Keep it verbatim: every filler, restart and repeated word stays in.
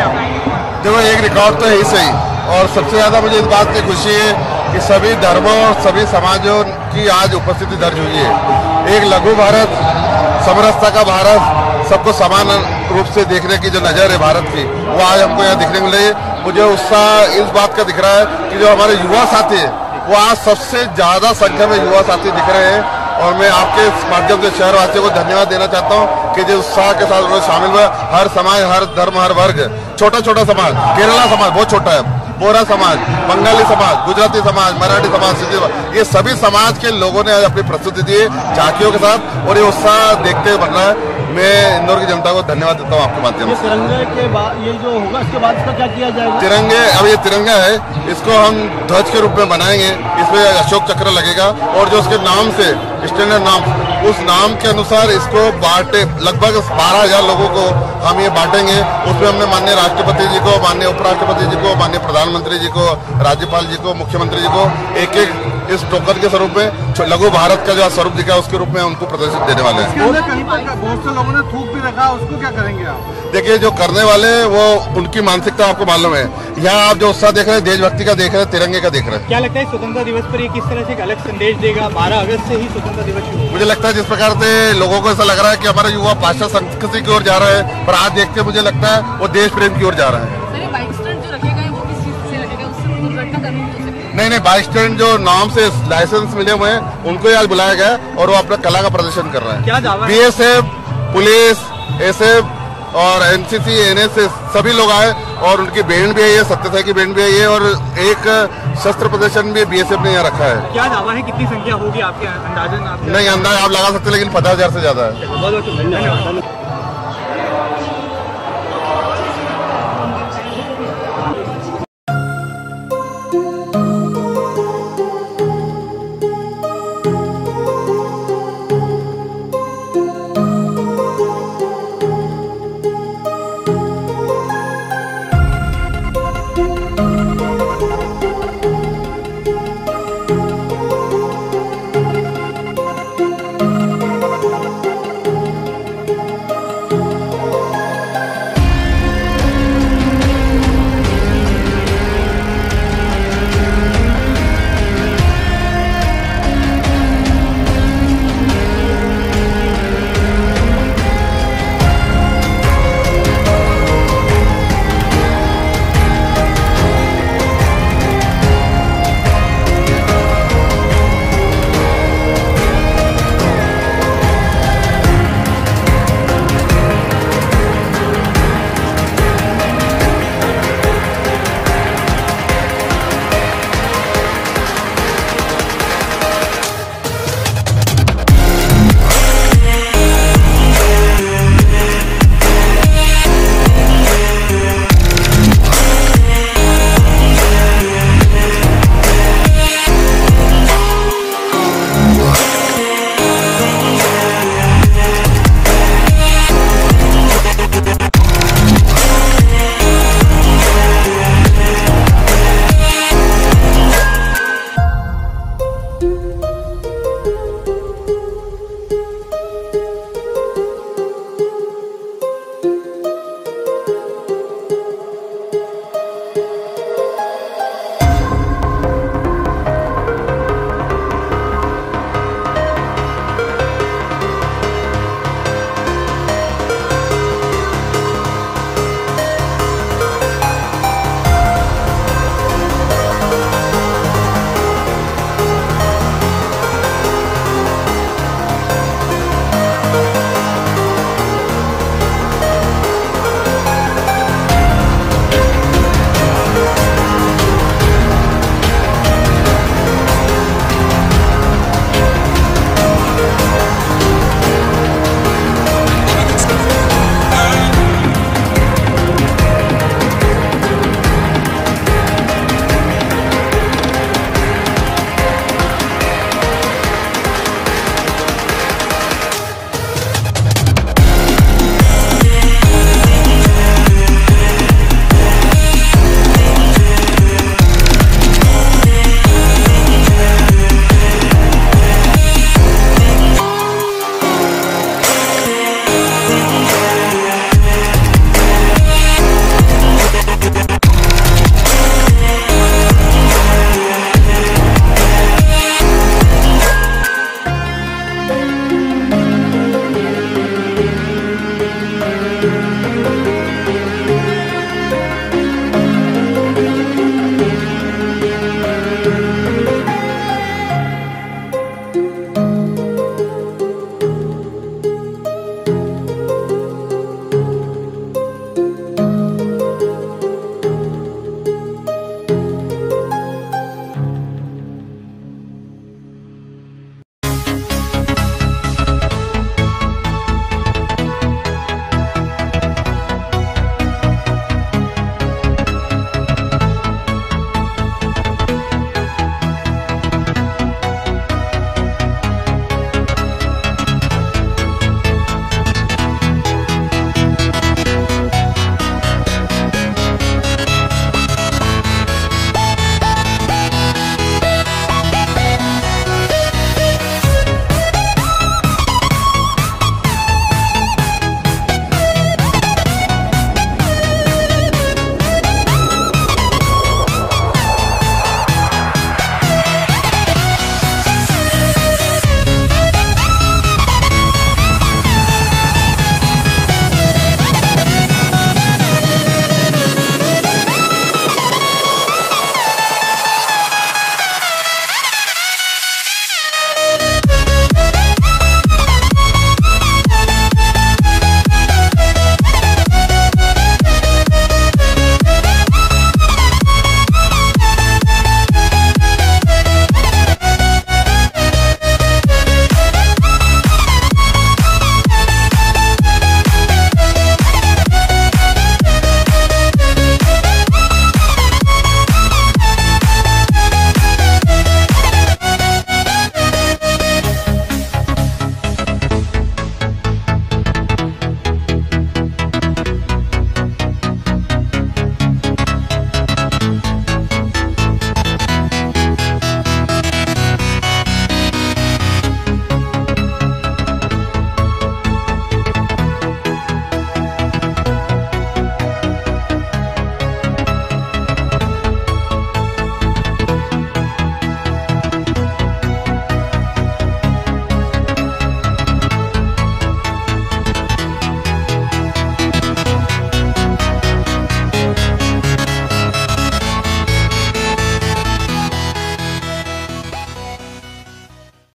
देखो एक रिकॉर्ड तो है ही सही, और सबसे ज्यादा मुझे इस बात की खुशी है कि सभी धर्मों और सभी समाजों की आज उपस्थिति दर्ज हुई है। एक लघु भारत, समरसता का भारत, सबको समान रूप से देखने की जो नजर है भारत की, वो आज हमको यहाँ दिखने मिल रही है। मुझे उत्साह इस बात का दिख रहा है कि जो हमारे युवा साथी है वो आज सबसे ज्यादा संख्या में युवा साथी दिख रहे हैं, और मैं आपके माध्यम से शहरवासियों को धन्यवाद देना चाहता हूं कि जो उत्साह के साथ उन्होंने शामिल हुए। हर समाज, हर धर्म, हर वर्ग, छोटा छोटा समाज, केरला समाज बहुत छोटा है, बोरा समाज, बंगाली समाज, गुजराती समाज, मराठी समाज, सिंधी समाज, ये सभी समाज के लोगों ने आज अपनी प्रस्तुति दी है झांकियों के साथ, और ये उत्साह देखते हुए बन रहा है। मैं इंदौर की जनता को धन्यवाद देता हूँ आपके माध्यम से। तिरंगे के बाद ये जो होगा इसके बाद इसका क्या किया जाएगा? तिरंगे, अब ये तिरंगा है, इसको हम ध्वज के रूप में बनाएंगे, इसमें अशोक चक्र लगेगा, और जो उसके नाम से स्टैंडर्ड नाम, उस नाम के अनुसार इसको बांटे, लगभग बारह हजार लोगों को हम ये बांटेंगे। उसमें हमने माननीय राष्ट्रपति जी को, माननीय उपराष्ट्रपति जी को, माननीय प्रधानमंत्री जी को, राज्यपाल जी को, मुख्यमंत्री जी को एक एक इस टोकन के स्वरूप में लघु भारत का जो स्वरूप दिखा उसके रूप में उनको प्रदर्शित देने वाले हैं। बहुत से लोगों ने थूक भी रखा, उसको क्या करेंगे आप? देखिए, जो करने वाले वो उनकी मानसिकता आपको मालूम है। यहाँ आप जो उत्साह देख रहे हैं, देशभक्ति का देख रहे हैं, तिरंगे का देख रहे हैं। क्या लगता है स्वतंत्रता दिवस पर ये किस तरह से एक अलग संदेश देगा? बारह अगस्त से ही स्वतंत्रता दिवस शुरू। मुझे लगता है जिस प्रकार से लोगों को ऐसा लग रहा है कि हमारे युवा पाश्चात्य संस्कृति की ओर जा रहे हैं, पर आज देखते मुझे लगता है वो देश प्रेम की ओर जा रहे हैं। नहीं नहीं, बाइक स्टैंड जो नाम से लाइसेंस मिले हुए हैं उनको ही आज बुलाया गया, और वो अपना कला का प्रदर्शन कर रहे हैं। क्या दावा? बीएसएफ, पुलिस, एसएफ और एनसीसी, एनएसएस सभी लोग आए, और उनकी बैंड भी आई है, सत्यसाई की बैंड भी आई है, और एक शस्त्र प्रदर्शन भी बीएसएफ ने यहाँ रखा है। क्या दावा है, कितनी संख्या होगी आपके अंदाजन? आप नहीं, अंदाज आप लगा सकते हैं, लेकिन पचास हजार से ज्यादा है। बहुत बहुत धन्यवाद। है।